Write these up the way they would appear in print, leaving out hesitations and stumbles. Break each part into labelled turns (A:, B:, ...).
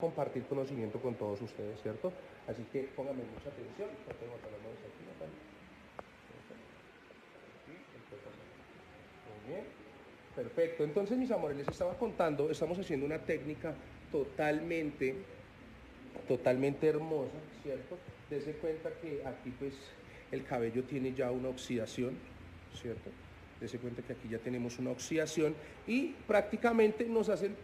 A: compartir conocimiento con todos ustedes, ¿cierto? Así que pónganme mucha atención. Muy bien. Perfecto. Entonces, mis amores, les estaba contando, estamos haciendo una técnica totalmente hermosa, ¿cierto? Dese cuenta que aquí pues el cabello tiene ya una oxidación, ¿cierto? Dese cuenta que aquí ya tenemos una oxidación y prácticamente nos hacen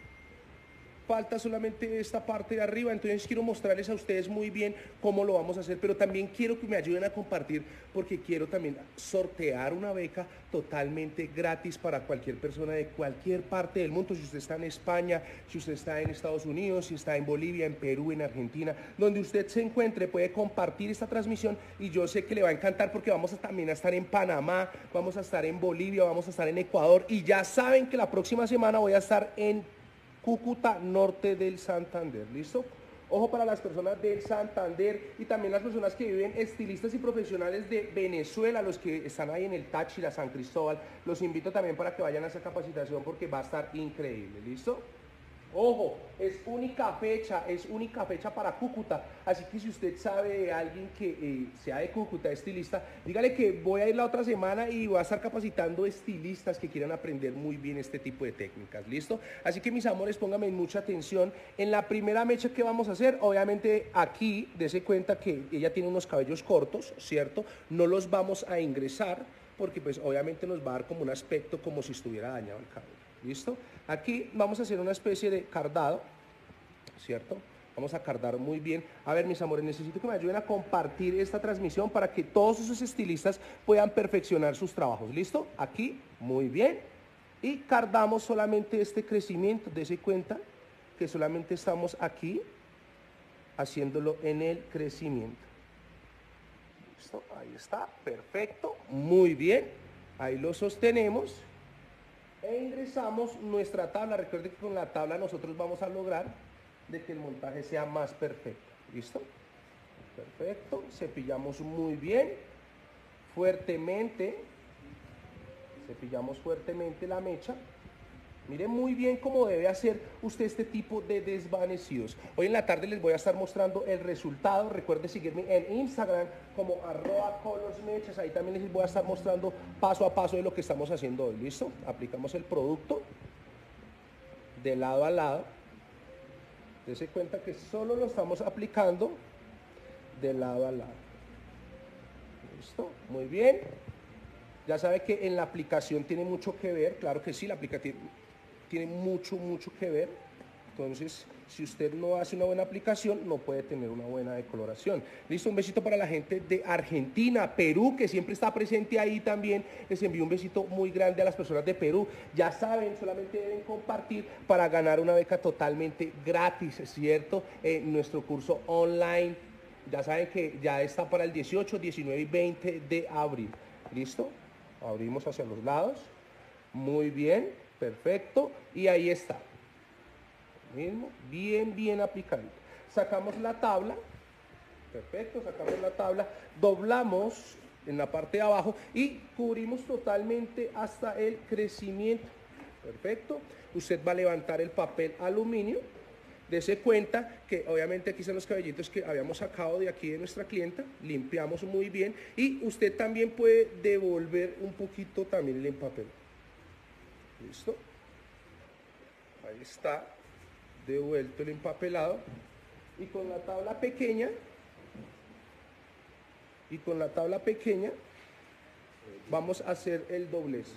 A: falta solamente esta parte de arriba, entonces quiero mostrarles a ustedes muy bien cómo lo vamos a hacer, pero también quiero que me ayuden a compartir porque quiero también sortear una beca totalmente gratis para cualquier persona de cualquier parte del mundo. Si usted está en España, si usted está en Estados Unidos, si está en Bolivia, en Perú, en Argentina, donde usted se encuentre, puede compartir esta transmisión y yo sé que le va a encantar porque vamos también a estar en Panamá, vamos a estar en Bolivia, vamos a estar en Ecuador y ya saben que la próxima semana voy a estar en Cúcuta, norte del Santander, ¿listo? Ojo para las personas del Santander y también las personas que viven, estilistas y profesionales de Venezuela, los que están ahí en el Táchira, San Cristóbal, los invito también para que vayan a esa capacitación porque va a estar increíble, ¿listo? Ojo, es única fecha para Cúcuta, así que si usted sabe de alguien que sea de Cúcuta, estilista, dígale que voy a ir la otra semana y voy a estar capacitando estilistas que quieran aprender muy bien este tipo de técnicas, ¿listo? Así que mis amores, pónganme mucha atención. En la primera mecha que vamos a hacer, obviamente aquí, dese cuenta que ella tiene unos cabellos cortos, ¿cierto? No los vamos a ingresar porque pues obviamente nos va a dar como un aspecto como si estuviera dañado el cabello. ¿Listo? Aquí vamos a hacer una especie de cardado, ¿cierto? Vamos a cardar muy bien. A ver, mis amores, necesito que me ayuden a compartir esta transmisión para que todos esos estilistas puedan perfeccionar sus trabajos. ¿Listo? Aquí, muy bien. Y cardamos solamente este crecimiento. Dese cuenta que solamente estamos aquí haciéndolo en el crecimiento. ¿Listo? Ahí está, perfecto, muy bien. Ahí lo sostenemos e ingresamos nuestra tabla. Recuerden que con la tabla nosotros vamos a lograr de que el montaje sea más perfecto. ¿Listo? Perfecto. Cepillamos muy bien, fuertemente. Cepillamos fuertemente la mecha. Miren muy bien cómo debe hacer usted este tipo de desvanecidos. Hoy en la tarde les voy a estar mostrando el resultado. Recuerde seguirme en Instagram como @colorsmechas. Ahí también les voy a estar mostrando paso a paso de lo que estamos haciendo hoy. ¿Listo? Aplicamos el producto de lado a lado. Dese cuenta que solo lo estamos aplicando de lado a lado. ¿Listo? Muy bien. Ya sabe que en la aplicación tiene mucho que ver. Claro que sí, la aplicación tiene mucho que ver. Entonces, si usted no hace una buena aplicación, no puede tener una buena decoloración. Listo, un besito para la gente de Argentina, Perú, que siempre está presente ahí también. Les envío un besito muy grande a las personas de Perú. Ya saben, solamente deben compartir para ganar una beca totalmente gratis, ¿cierto? Nuestro curso online. Ya saben que ya está para el 18, 19 y 20 de abril. ¿Listo? Abrimos hacia los lados. Muy bien, perfecto. Y ahí está. Mismo, bien aplicadito. Sacamos la tabla. Perfecto, sacamos la tabla. Doblamos en la parte de abajo y cubrimos totalmente hasta el crecimiento. Perfecto. Usted va a levantar el papel aluminio. Dese cuenta que obviamente aquí están los cabellitos que habíamos sacado de aquí de nuestra clienta, limpiamos muy bien y usted también puede devolver un poquito también el empapel. ¿Listo? Ahí está, devuelto el empapelado y con la tabla pequeña, vamos a hacer el doblez.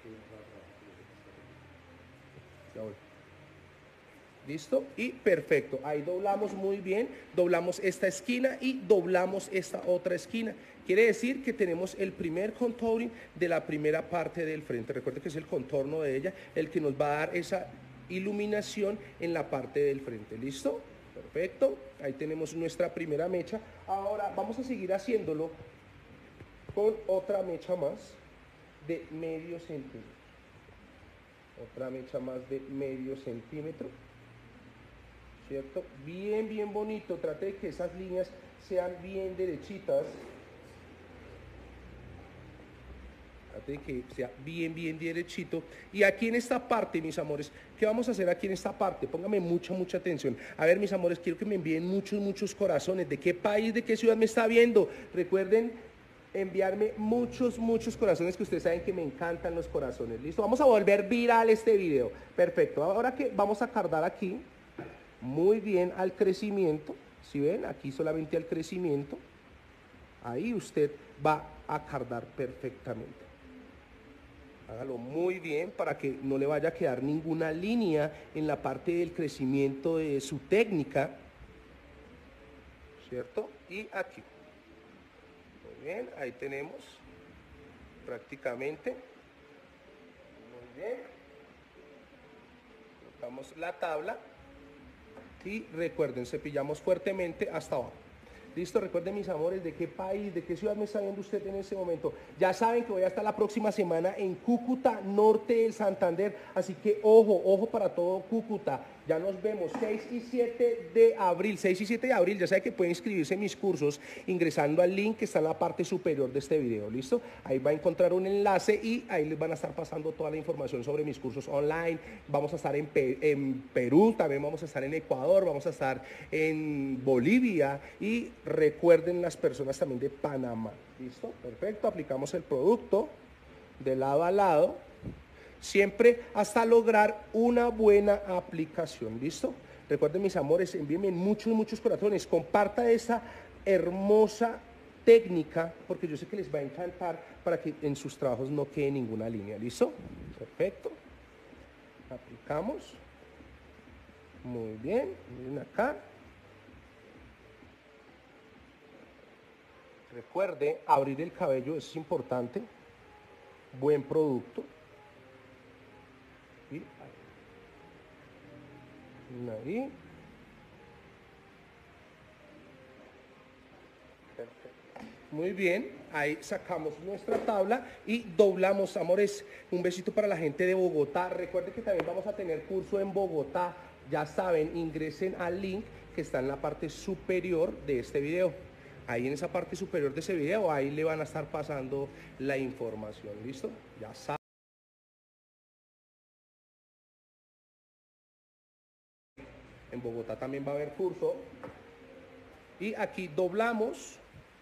A: Ya voy. ¿Listo? Y perfecto. Ahí doblamos muy bien. Doblamos esta esquina y doblamos esta otra esquina. Quiere decir que tenemos el primer contouring de la primera parte del frente. Recuerde que es el contorno de ella el que nos va a dar esa iluminación en la parte del frente. ¿Listo? Perfecto. Ahí tenemos nuestra primera mecha. Ahora vamos a seguir haciéndolo con otra mecha más de medio centímetro. Otra mecha más de medio centímetro. ¿Cierto? Bien bonito. Trate de que esas líneas sean bien derechitas. trate de que sea bien, bien derechito. Y aquí en esta parte, mis amores, ¿qué vamos a hacer aquí en esta parte? Póngame mucha, mucha atención. A ver, mis amores, quiero que me envíen muchos, muchos corazones. ¿De qué país, de qué ciudad me está viendo? Recuerden enviarme muchos, muchos corazones, que ustedes saben que me encantan los corazones. ¿Listo? Vamos a volver viral este video. Perfecto. Ahora que vamos a cardar aquí, muy bien, al crecimiento. ¿Sí ven? Aquí solamente al crecimiento. Ahí usted va a cardar perfectamente. Hágalo muy bien para que no le vaya a quedar ninguna línea en la parte del crecimiento de su técnica, ¿cierto? Y aquí. Muy bien, ahí tenemos prácticamente. Muy bien. Colocamos la tabla y recuerden, cepillamos fuertemente hasta abajo. Listo, recuerden, mis amores, de qué país, de qué ciudad me está viendo usted en este momento. Ya saben que voy a estar la próxima semana en Cúcuta, norte del Santander, así que ojo, ojo para todo Cúcuta. Ya nos vemos 6 y 7 de abril, 6 y 7 de abril, ya saben que pueden inscribirse en mis cursos ingresando al link que está en la parte superior de este video, ¿listo? Ahí va a encontrar un enlace y ahí les van a estar pasando toda la información sobre mis cursos online. Vamos a estar en Perú, también vamos a estar en Ecuador, vamos a estar en Bolivia y recuerden las personas también de Panamá, ¿listo? Perfecto, aplicamos el producto de lado a lado. Siempre hasta lograr una buena aplicación, ¿listo? Recuerden, mis amores, envíenme muchos, muchos corazones. Comparta esa hermosa técnica, porque yo sé que les va a encantar, para que en sus trabajos no quede ninguna línea, ¿listo? Perfecto. Aplicamos. Muy bien, miren acá. Recuerde abrir el cabello, eso es importante. Buen producto. Y ahí. Perfecto. Muy bien, ahí sacamos nuestra tabla y doblamos, amores. Un besito para la gente de Bogotá. Recuerden que también vamos a tener curso en Bogotá. Ya saben, ingresen al link que está en la parte superior de este video. Ahí en esa parte superior de ese video, ahí le van a estar pasando la información. ¿Listo? Ya saben. En Bogotá también va a haber curso. Y aquí doblamos,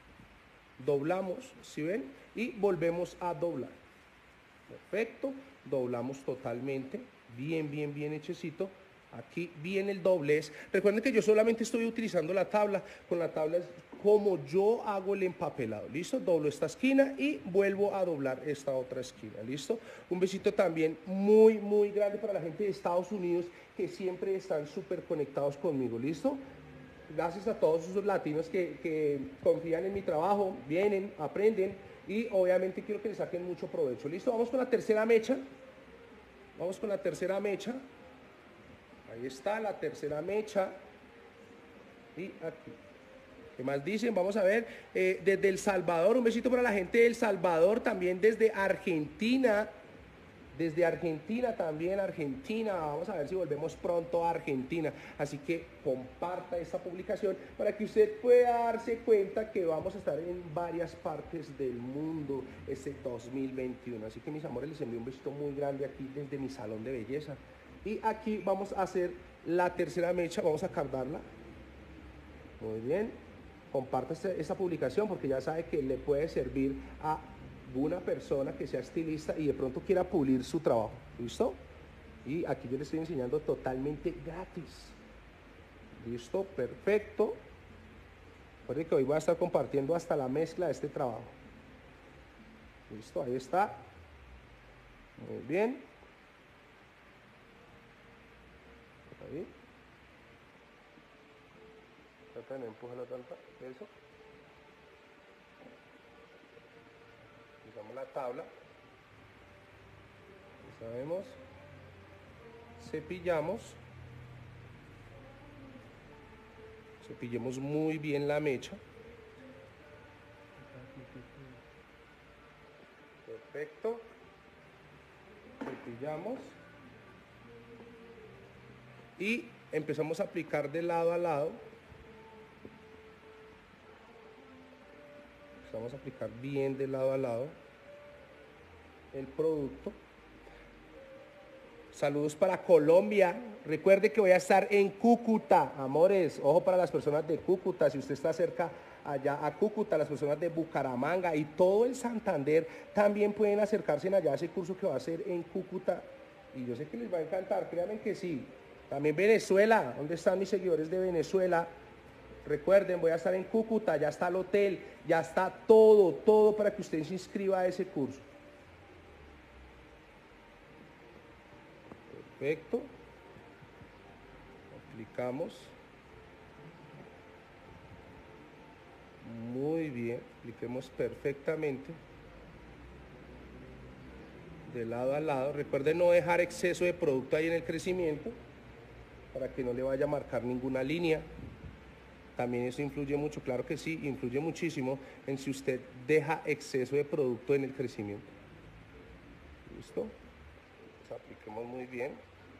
A: ¿sí ven? Y volvemos a doblar. Perfecto, doblamos totalmente, bien, bien, bien hechecito. Aquí viene el doblez. Recuerden que yo solamente estoy utilizando la tabla. Con la tabla es como yo hago el empapelado. ¿Listo? Doblo esta esquina y vuelvo a doblar esta otra esquina. ¿Listo? Un besito también muy, muy grande para la gente de Estados Unidos, que siempre están súper conectados conmigo. ¿Listo? Gracias a todos esos latinos que confían en mi trabajo, vienen, aprenden y obviamente quiero que les saquen mucho provecho. ¿Listo? Vamos con la tercera mecha. Vamos con la tercera mecha. Ahí está la tercera mecha. Y aquí. ¿Qué más dicen? Vamos a ver. Desde El Salvador, un besito para la gente de El Salvador, también desde Argentina. Desde Argentina también, Argentina, vamos a ver si volvemos pronto a Argentina. Así que comparta esta publicación para que usted pueda darse cuenta que vamos a estar en varias partes del mundo este 2021. Así que, mis amores, les envío un besito muy grande aquí desde mi salón de belleza. Y aquí vamos a hacer la tercera mecha, vamos a cardarla. Muy bien. Comparta esta publicación porque ya sabe que le puede servir a una persona que sea estilista y de pronto quiera pulir su trabajo. ¿Listo? Y aquí yo les estoy enseñando totalmente gratis. ¿Listo? Perfecto. Recuerden que hoy voy a estar compartiendo hasta la mezcla de este trabajo. ¿Listo? Ahí está. Muy bien. Ahí. Trata de no empujarlo tanto. Eso. Usamos la tabla. Sabemos. Cepillamos. Cepillemos muy bien la mecha. Perfecto. Cepillamos. Y empezamos a aplicar de lado a lado. Vamos a aplicar bien de lado a lado. el producto. Saludos para Colombia. Recuerde que voy a estar en Cúcuta, amores. Ojo para las personas de Cúcuta, si usted está cerca allá a Cúcuta, las personas de Bucaramanga y todo el Santander también pueden acercarse allá a ese curso que va a ser en Cúcuta. Y yo sé que les va a encantar, créanme que sí. También Venezuela, ¿dónde están mis seguidores de Venezuela? Recuerden, voy a estar en Cúcuta, ya está el hotel, ya está todo para que usted se inscriba a ese curso. Perfecto. Aplicamos. Muy bien, apliquemos perfectamente. De lado a lado. Recuerden no dejar exceso de producto ahí en el crecimiento para que no le vaya a marcar ninguna línea. También eso influye mucho, claro que sí, influye muchísimo en si usted deja exceso de producto en el crecimiento. ¿Listo? Pues apliquemos muy bien.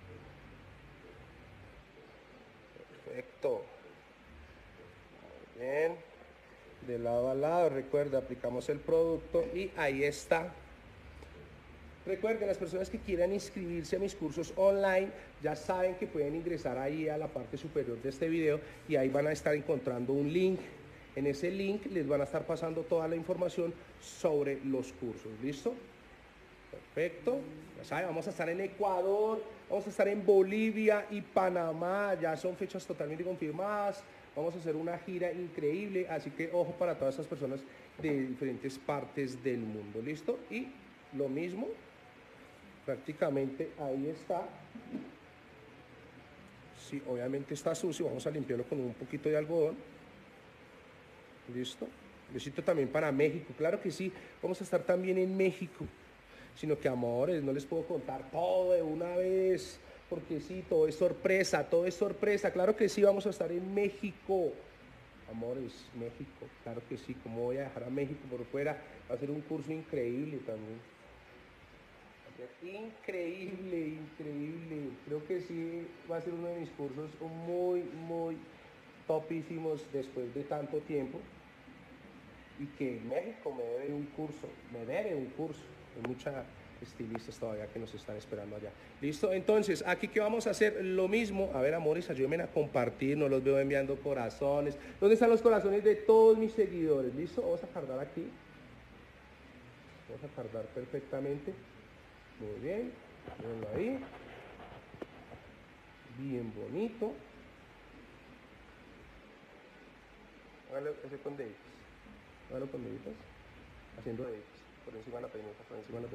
A: Perfecto. Muy bien. De lado a lado, recuerda, aplicamos el producto y ahí está. Recuerden, las personas que quieran inscribirse a mis cursos online ya saben que pueden ingresar ahí a la parte superior de este video y ahí van a estar encontrando un link. En ese link les van a estar pasando toda la información sobre los cursos. ¿Listo? Perfecto. Ya saben, vamos a estar en Ecuador, vamos a estar en Bolivia y Panamá. Ya son fechas totalmente confirmadas. Vamos a hacer una gira increíble, así que ojo para todas estas personas de diferentes partes del mundo. ¿Listo? Y lo mismo. Prácticamente ahí está. Sí, obviamente está sucio, vamos a limpiarlo con un poquito de algodón. Listo. Besito también para México, claro que sí, vamos a estar también en México. Sino que, amores, no les puedo contar todo de una vez, porque sí, todo es sorpresa, claro que sí, vamos a estar en México. Amores, México, claro que sí, ¿cómo voy a dejar a México por fuera? Va a ser un curso increíble también. Increíble. Creo que sí va a ser uno de mis cursos muy topísimos después de tanto tiempo. Y que México me debe un curso. Hay muchas estilistas todavía que nos están esperando allá. Listo, entonces, aquí que vamos a hacer lo mismo. A ver, amores, ayúdenme a compartir, no los veo enviando corazones. ¿Dónde están los corazones de todos mis seguidores? Listo, vamos a cargar aquí. Vamos a cargar perfectamente. Muy bien, mirenlo ahí, bien bonito. Hágalo ese con deditos, haciendo deditos, por encima de la peineta,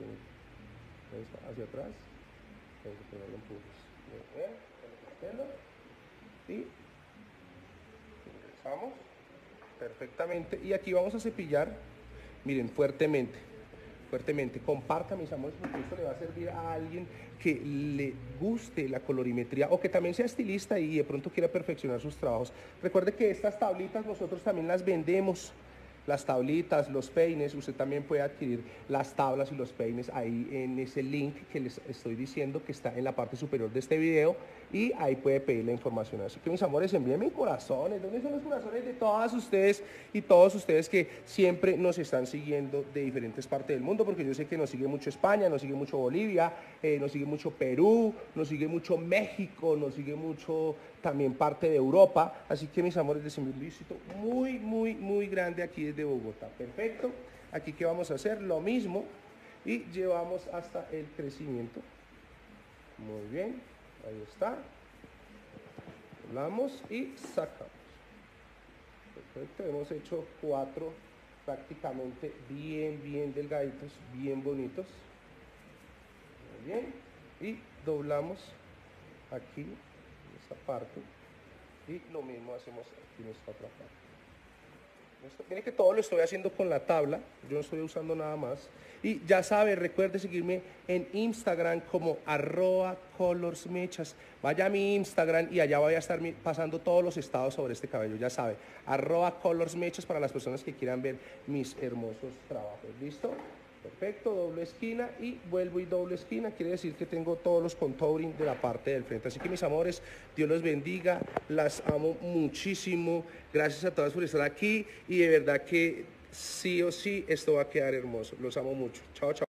A: hacia atrás, tengo que ponerlo en puntos. Y ingresamos perfectamente, y aquí vamos a cepillar, miren, fuertemente, comparta, mis amores, porque esto le va a servir a alguien que le guste la colorimetría o que también sea estilista y de pronto quiera perfeccionar sus trabajos. Recuerde que estas tablitas nosotros también las vendemos. Las tablitas, los peines, usted también puede adquirir las tablas y los peines ahí en ese link que les estoy diciendo que está en la parte superior de este video y ahí puede pedir la información. Así que, mis amores, envíenme corazones. ¿Dónde son los corazones de todas ustedes y todos ustedes que siempre nos están siguiendo de diferentes partes del mundo? Porque yo sé que nos sigue mucho España, nos sigue mucho Bolivia, nos sigue mucho Perú, nos sigue mucho México, nos sigue mucho también parte de Europa. Así que, mis amores, les envío un besito muy grande aquí desde Bogotá. Perfecto. Aquí que vamos a hacer lo mismo y llevamos hasta el crecimiento. Muy bien, ahí está. Doblamos y sacamos. Perfecto, hemos hecho 4 prácticamente bien delgaditos, bien bonitos. Muy bien, y doblamos aquí en esta parte y lo mismo hacemos aquí en esta otra parte. Miren que todo lo estoy haciendo con la tabla, yo no estoy usando nada más. Y ya sabe, recuerde seguirme en Instagram como @colorsmechas. Vaya a mi Instagram y allá voy a estar pasando todos los estados sobre este cabello, ya sabe. @colorsmechas para las personas que quieran ver mis hermosos trabajos. ¿Listo? Perfecto, doble esquina y vuelvo y doble esquina, quiere decir que tengo todos los contouring de la parte del frente. Así que, mis amores, Dios los bendiga, las amo muchísimo, gracias a todas por estar aquí y de verdad que sí o sí esto va a quedar hermoso, los amo mucho, chao.